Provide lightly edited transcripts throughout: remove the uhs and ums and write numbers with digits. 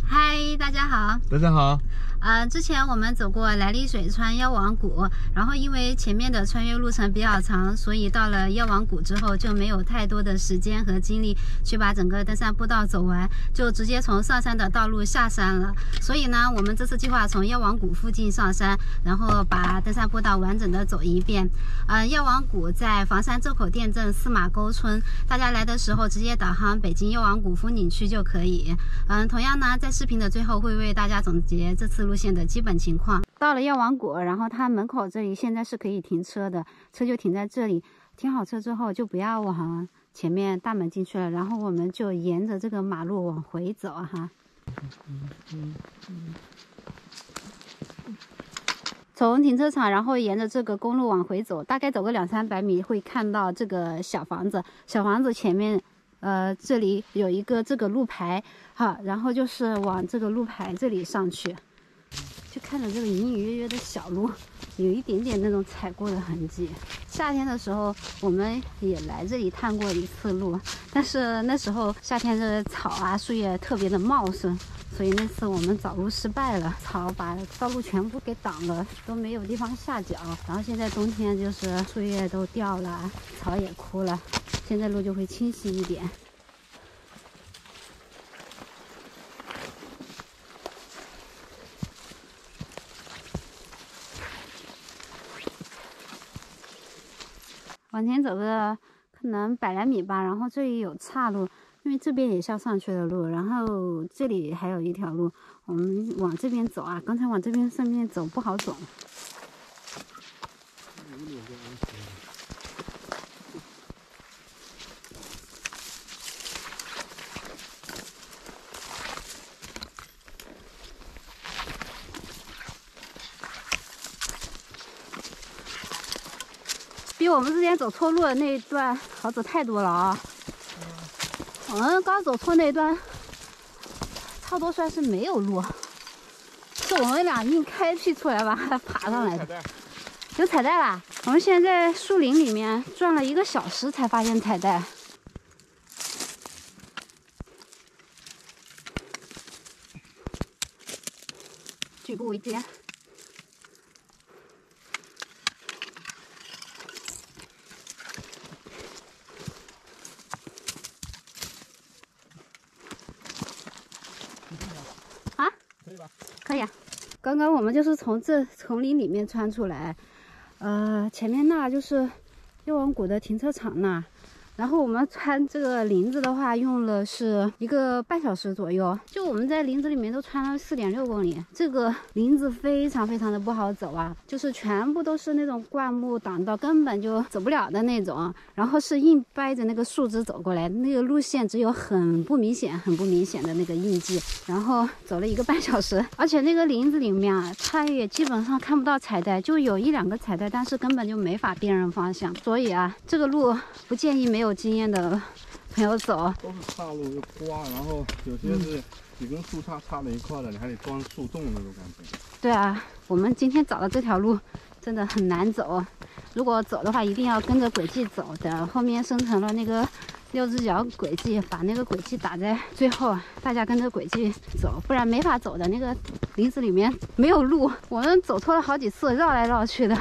嗨，大家好。 大家好。 之前我们走过来丽水川妖王谷，然后因为前面的穿越路程比较长，所以到了妖王谷之后就没有太多的时间和精力去把整个登山步道走完，就直接从上山的道路下山了。所以呢，我们这次计划从妖王谷附近上山，然后把登山步道完整的走一遍。妖王谷在房山周口店镇司马沟村，大家来的时候直接导航北京妖王谷风景区就可以。同样呢，在视频的最后会为大家总结这次路线的基本情况。到了妖王谷，然后它门口这里现在是可以停车的，车就停在这里。停好车之后就不要往前面大门进去了，然后我们就沿着这个马路往回走哈。从停车场，然后沿着这个公路往回走，大概走个200-300米会看到这个小房子。小房子前面这里有一个这个路牌哈，然后就是往这个路牌这里上去，就看着这个隐隐约约的小路，有一点点那种踩过的痕迹。夏天的时候我们也来这里探过一次路，但是那时候夏天的草啊树叶特别的茂盛，所以那次我们找路失败了，草把道路全部给挡了，都没有地方下脚。然后现在冬天就是树叶都掉了，草也枯了，现在路就会清晰一点。往前走个可能100来米吧，然后这里有岔路，因为这边也是要上去的路，然后这里还有一条路，我们往这边走啊。刚才往这边上面走不好走。比我们之前走错路的那一段好走太多了啊！我们刚走错那一段，差不多算是没有路，是我们俩硬开辟出来把它爬上来的。有彩带啦！我们现在在树林里面转了1个小时才发现彩带。举步维艰。啊，可以吧？可以啊。刚刚我们就是从这丛林里面穿出来，前面那就是妖王谷的停车场那。然后我们穿这个林子的话，用了是1个半小时左右。就我们在林子里面都穿了4.6公里，这个林子非常非常的不好走啊，就是全部都是那种灌木挡道，根本就走不了的那种。然后是硬掰着那个树枝走过来，那个路线只有很不明显的那个印记。然后走了1个半小时，而且那个林子里面啊，它也基本上看不到彩带，就有1-2个彩带，但是根本就没法辨认方向。所以啊，这个路不建议没有经验的朋友走， 都是岔路又刮，然后有些是几根树杈插在一块的，你还得钻树洞那种感觉。 对啊，我们今天找的这条路真的很难走，如果走的话一定要跟着轨迹走，等后面生成了那个6只脚轨迹，把那个轨迹打在最后，大家跟着轨迹走，不然没法走的。那个林子里面没有路，我们走错了好几次，绕来绕去的。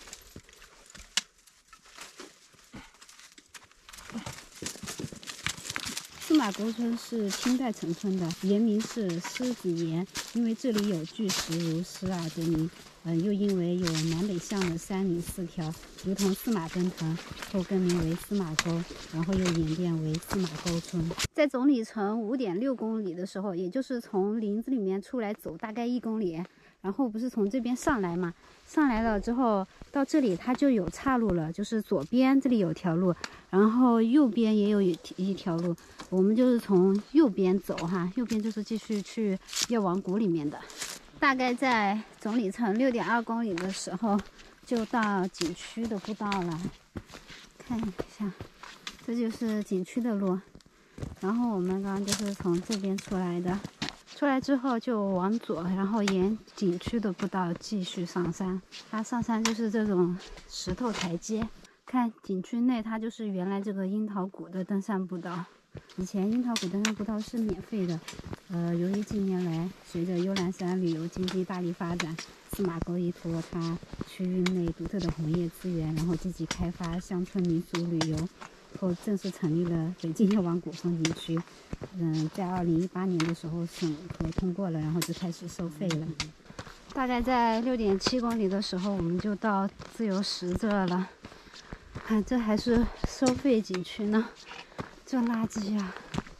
司马沟村是清代成村的，原名是狮子岩，因为这里有巨石如狮啊得名。又因为有南北向的山岭4条，如同司马奔腾，后更名为司马沟，然后又演变为司马沟村。在总里程5.6公里的时候，也就是从林子里面出来走大概1公里，然后不是从这边上来嘛，上来了之后到这里它就有岔路了，就是左边这里有条路，然后右边也有一条路，我们就是从右边走哈，右边就是继续去妖王谷里面的。大概在总里程6.2公里的时候，就到景区的步道了。看一下，这就是景区的路。然后我们刚刚就是从这边出来的，出来之后就往左，然后沿景区的步道继续上山。它上山就是这种石头台阶。看景区内，它就是原来这个樱桃谷的登山步道。以前樱桃谷登山步道是免费的， 由于近年来随着幽兰山旅游经济大力发展，司马沟依托它区域内独特的红叶资源，然后积极开发乡村民俗旅游后，正式成立了北京药王谷风景区。在2018年的时候审核通过了，然后就开始收费了。大概在6.7公里的时候，我们就到自由石这儿了。看，这还是收费景区呢，这垃圾呀！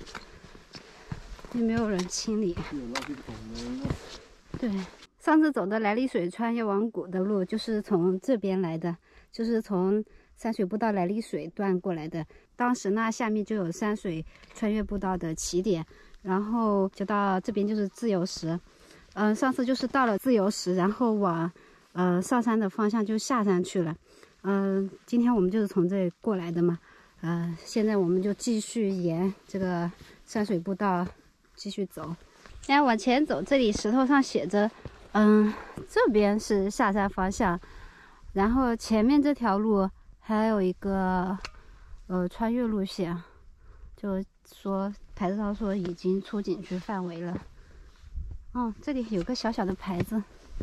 也没有人清理。 有垃圾桶的。 对，上次走的来丽水川药王谷的路就是从这边来的，就是从山水步道来丽水段过来的。当时呢，下面就有山水穿越步道的起点，然后就到这边就是自由石。上次就是到了自由石，然后往上山的方向就下山去了。今天我们就是从这里过来的嘛。现在我们就继续沿这个山水步道继续走。现在往前走，这里石头上写着，这边是下山方向，然后前面这条路还有一个穿越路线，就说牌子上说已经出景区范围了。这里有个小小的牌子。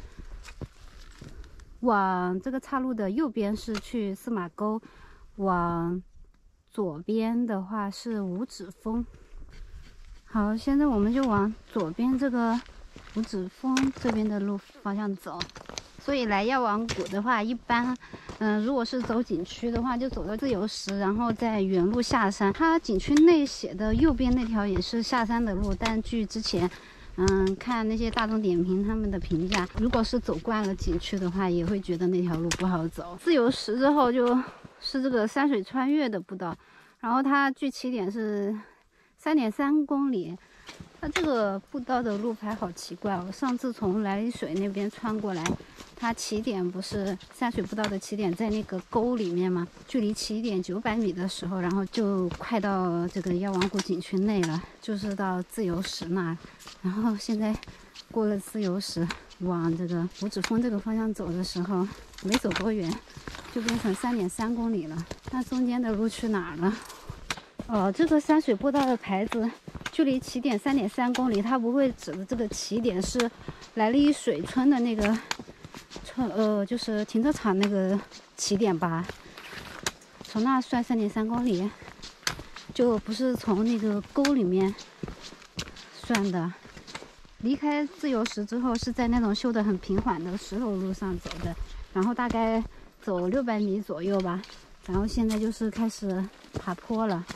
往这个岔路的右边是去司马沟，往左边的话是五指峰。好，现在我们就往左边这个五指峰这边的路方向走。所以来药王谷的话，一般，如果是走景区的话，就走到自由石，然后再原路下山。它景区内写的右边那条也是下山的路，但据之前，看那些大众点评他们的评价，如果是走惯了景区的话，也会觉得那条路不好走。自由石之后就是这个山水穿越的步道，然后它距起点是3.3公里。它这个步道的路牌好奇怪哦！上次从来丽水那边穿过来，它起点不是山水步道的起点在那个沟里面吗？距离起点900米的时候，然后就快到这个药王谷景区内了，就是到自由石那。然后现在过了自由石，往这个五指峰这个方向走的时候，没走多远，就变成3.3公里了。那中间的路去哪儿了？这个山水步道的牌子。距离起点3.3公里，它不会指的这个起点是来丽水村的那个就是停车场那个起点吧？从那算3.3公里，就不是从那个沟里面算的。离开自由石之后，是在那种修得很平缓的石头路上走的，然后大概走600米左右吧。然后现在就是开始爬坡了。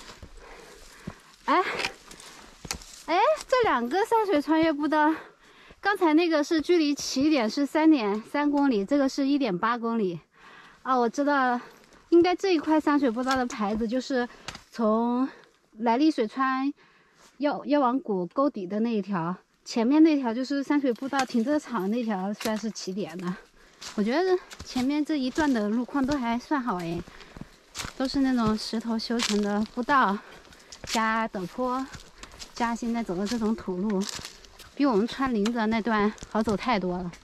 这两个山水穿越步道，刚才那个是距离起点是3.3公里，这个是1.8公里。我知道了，应该这一块山水步道的牌子就是从来丽水川药王谷沟底的那一条，前面那条就是山水步道停车场那条算是起点的。我觉得前面这一段的路况都还算好哎，都是那种石头修成的步道加陡坡。加现在走的这种土路，比我们穿林子那段好走太多了。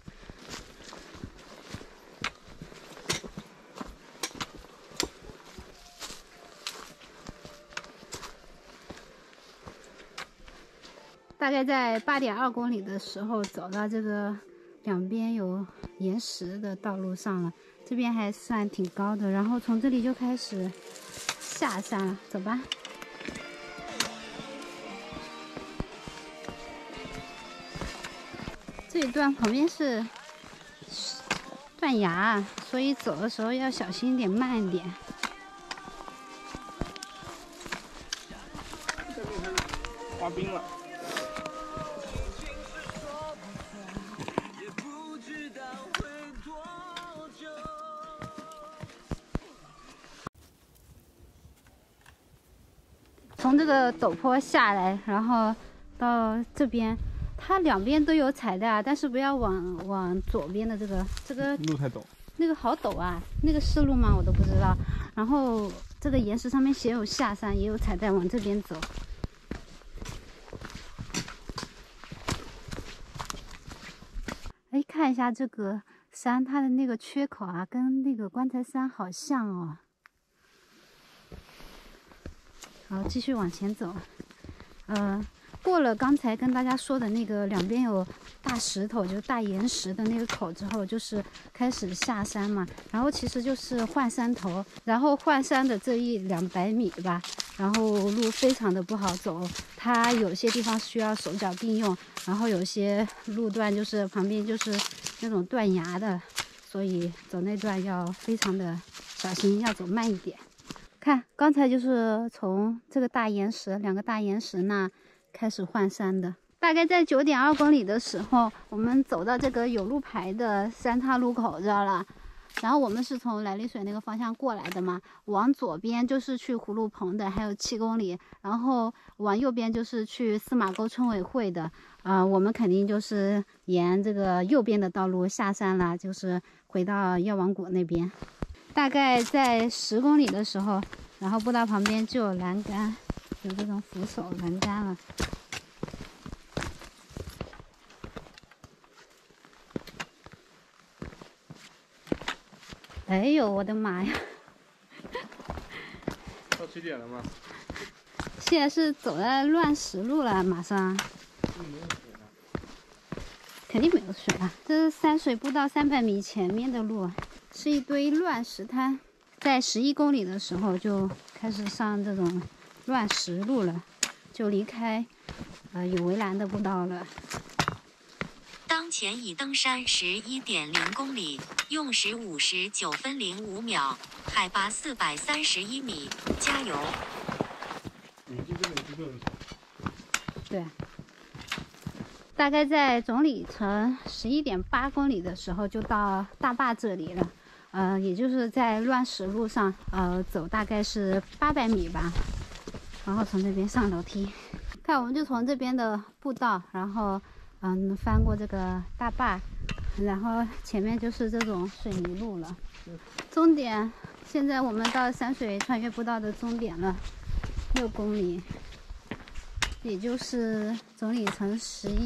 大概在8.2公里的时候，走到这个两边有岩石的道路上了，这边还算挺高的，然后从这里就开始下山了，走吧。这一段旁边是断崖，所以走的时候要小心一点，慢一点。 这边滑冰了。 从这个陡坡下来，然后到这边。它两边都有彩带，但是不要往左边的这个路太陡， 那个好陡啊！那个是路吗？我都不知道。然后这个岩石上面写有下山，也有彩带，往这边走。看一下这个山，它的那个缺口啊，跟那个棺材山好像哦。好，继续往前走。 过了刚才跟大家说的那个两边有大石头，就是大岩石的那个口之后，就是开始下山嘛。然后其实就是换山头，然后换山的这100-200米吧，然后路非常的不好走，它有些地方需要手脚并用，然后有些路段就是旁边就是那种断崖的，所以走那段要非常的小心，要走慢一点。看，刚才就是从这个大岩石，2个大岩石那开始换山的。大概在9.2公里的时候，我们走到这个有路牌的三岔路口这儿了。然后我们是从来丽水那个方向过来的嘛，往左边就是去葫芦棚的，还有7公里，然后往右边就是去司马沟村委会的。我们肯定就是沿这个右边的道路下山了，就是回到药王谷那边。大概在10公里的时候，然后步道旁边就有栏杆，有这种扶手栏杆了。哎呦，我的妈呀！ 到起点了吗？ 现在是走在乱石路了，马上。 没有水了。 肯定没有水了，这是山水步道300米前面的路，是一堆乱石滩。在11公里的时候就开始上这种乱石路了，就离开有围栏的步道了。 当前已登山11.0公里，用时59分05秒，海拔431米，加油！ 对，大概在总里程11.8公里的时候就到大坝这里了，也就是在乱石路上，走大概是800米吧，然后从这边上楼梯。看，我们就从这边的步道，然后翻过这个大坝，然后前面就是这种水泥路了。终点，现在我们到山水穿越步道的终点了，6公里。也就是总里程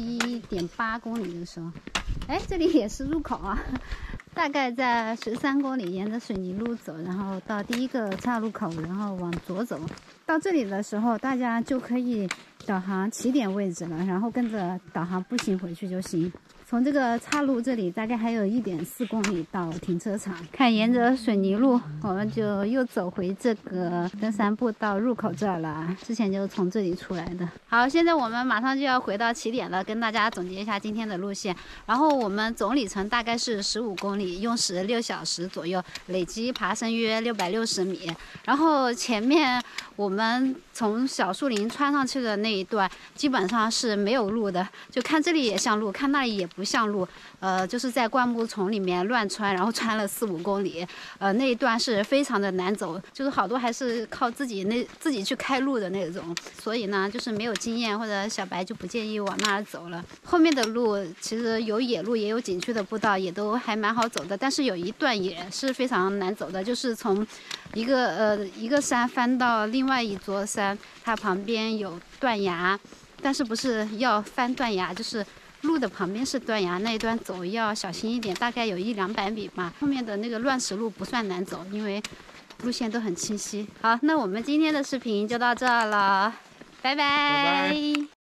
11.8公里的时候，哎，这里也是入口啊。大概在13公里，沿着水泥路走，然后到第一个岔路口，然后往左走。到这里的时候，大家就可以导航起点位置了，然后跟着导航步行回去就行。从这个岔路这里大概还有1.4公里到停车场。看，沿着水泥路，我们就又走回这个登山步道入口这儿了。之前就是从这里出来的。好，现在我们马上就要回到起点了，跟大家总结一下今天的路线。然后我们总里程大概是15公里，用时6小时左右，累计爬升约660米。然后前面我们从小树林穿上去的那一段，基本上是没有路的，就看这里也像路，看那里也不像路，就是在灌木丛里面乱穿，然后穿了4-5公里，那一段是非常的难走，就是好多还是靠自己去开路的那种，所以呢，就是没有经验或者小白就不建议往那儿走了。后面的路其实有野路，也有景区的步道，也都还蛮好走的，但是有一段也是非常难走的，就是从一个山翻到另外一座山，它旁边有断崖，但是不是要翻断崖，就是路的旁边是断崖，那一段走要小心一点，大概有100-200米吧。后面的那个乱石路不算难走，因为路线都很清晰。好，那我们今天的视频就到这儿了，拜拜。